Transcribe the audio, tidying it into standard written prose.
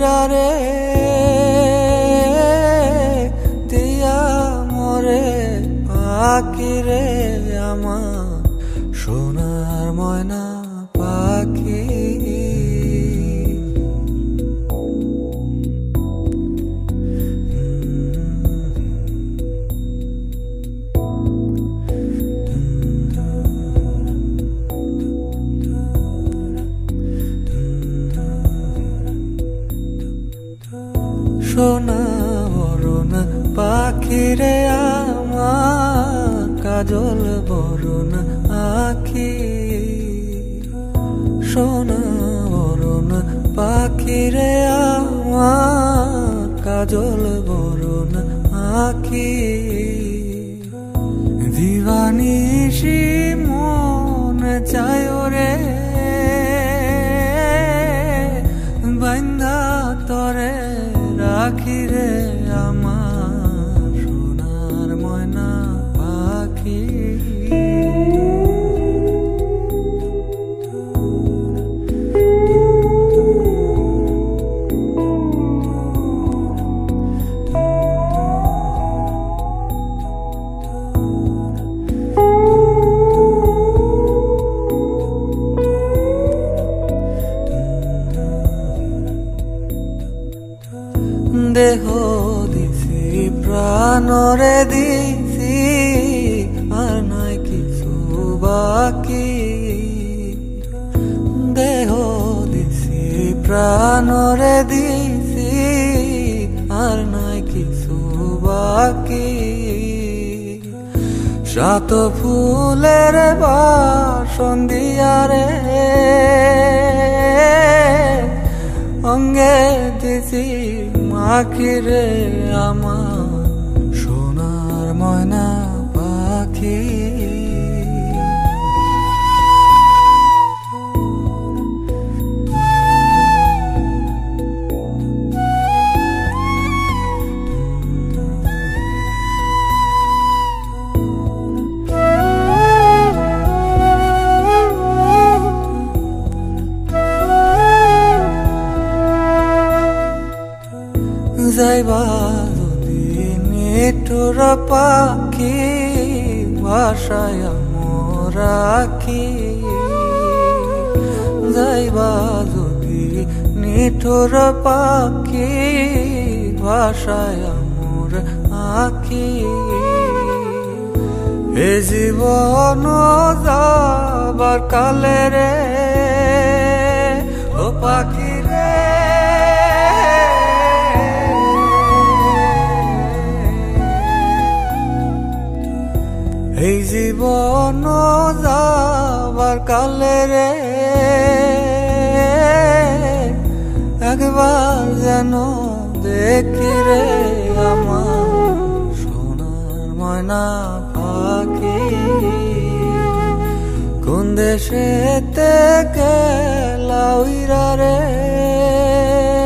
উইরা রে দিয়া মরে পাখি রে আমার সোনার ময়না পাখি সোনা বরণ পাখি রে আমার কাজল বরণ আখি সোনা বরণ পাখি রে আমার কাজল বরণ আখি দিবানিশি মন চায় রে বান্ধা তরে রাখি রে আমার সোনার ময়না পাখি দেহ দিছি প্রাণরে দিছি আর নাই কিছু বাকি দেহ দিছি প্রাণরে দিছি আর নাই কিছু বাকি সাত ফুলের বাসন দিয়া রে অঙ্গে দিছি মাখি রে আমার সোনার ময়না পাখি যাইবা যদি নিঠুর পাখি ভাষায় মোরাখি যাইবা যদি নিঠুর পাখি ভাষায় মোর আখি এ জীবন যাবার কালে রে ও পাখি রে এই জীবন যাবার কালে রে একবার যেন দেখি রে আমার সোনার ময়না পাখি কোন দেশেতে গেলা উইরা রে